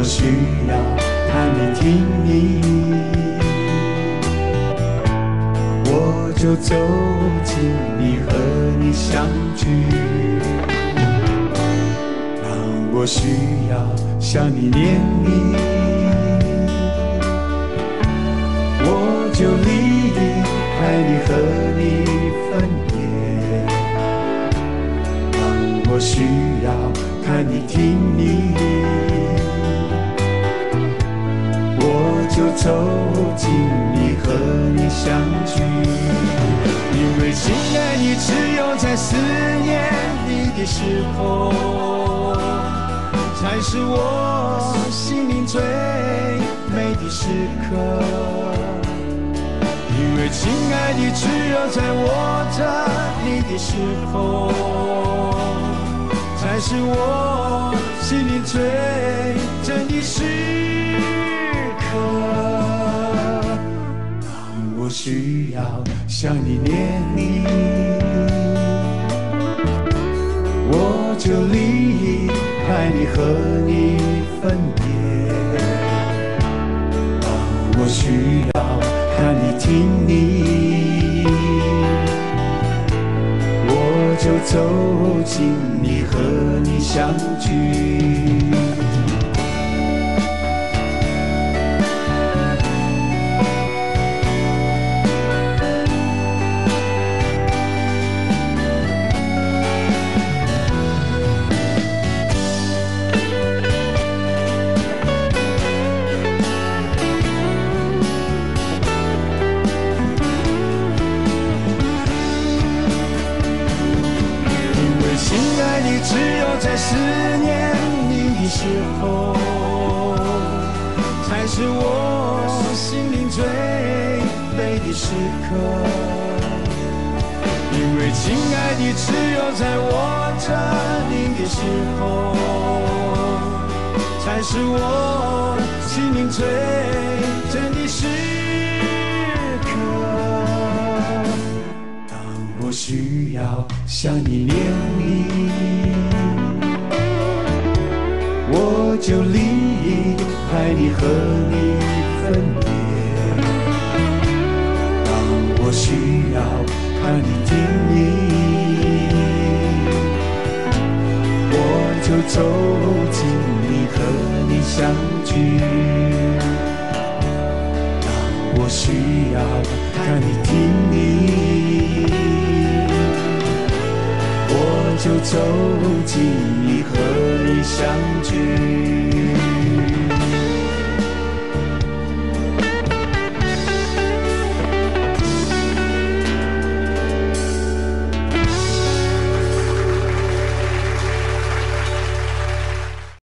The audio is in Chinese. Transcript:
需要看你听你，我就走近你和你相聚。当我需要向你念你，我就离开你和你分别。当我需要看你听你，我就走近你和你相聚。因为亲爱你，只有在思念你的时候，才是我心灵最美的时刻。因为亲爱的，只有在握着你的时候，才是我心灵最真的时刻。当我需要向你念你，我就离开你和你分别。当我需要看你听你，我就走近你和你相聚。只有在思念你的时候，才是我心灵最美的时刻。因为亲爱的，只有在握着你的时候，才是我心灵最真的时刻。当我需要向你念你，我就离开你和你分别。当我需要看你听你，我就走近你和你相聚。当我需要看你听你，我就走近你和你相聚。